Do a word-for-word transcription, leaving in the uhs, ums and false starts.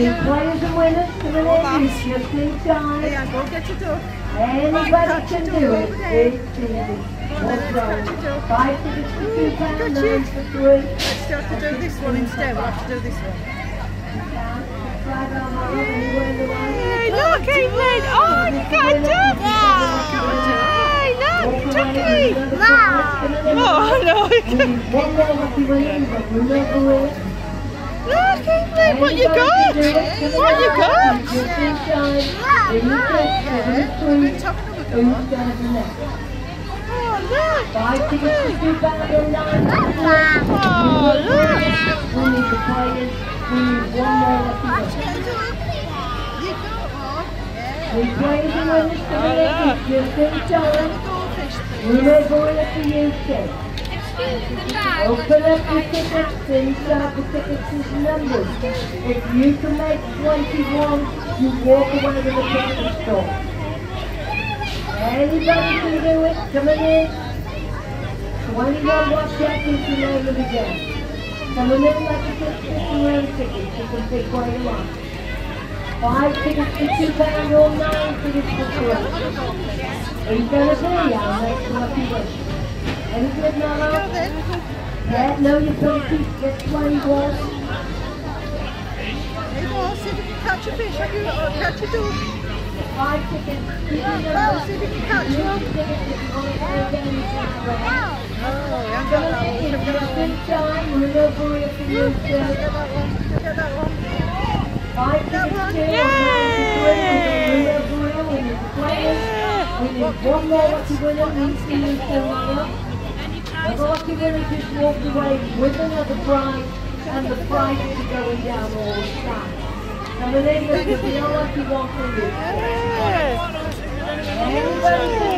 New players and winners coming in, it's just in time. Yeah, go get your duck. Anybody can do it. It's easy. One row. Five tickets for two pounds, nine for three. Let's have to do this one instead. We'll have to do this one. Yay, look, Evelyn! Oh, you got a duck! Yay, look, ducky! Oh, no! Look, Evelyn, what you got? What you got? Oh, look! Five tickets for two pounds and nine for three. Oh, look! We need the players. We need one more lucky winner. We players and winners coming in, it's just in time. Remember it for you, kid. Open up your tickets, inside the tickets is numbers. If you can make twenty-one, you walk away with a ticket store. Anybody can do it, coming in. twenty-one, watch out, you can name it again. Coming in like you get fifty round tickets, you can pick where you want. Five tickets for two pounds or nine tickets for three. Are you going to be? I'll make some lucky wish. Any good now? Yeah, no, you're going to keep get twenty-one. Hey, boss, see if you can catch a fish. Have you or catch a duck? Five tickets. Yeah, see if you can catch one. Oh, I got that one. It's just in time. Remember it for you, sir. Get that one. Get that one. Five tickets still. Remember it when you're playing. We need one more lucky winner. We see you still up. The lucky winner just walked away with another prize, and the prizes are going down all the time. Coming in, there's the unlucky one for you. Anybody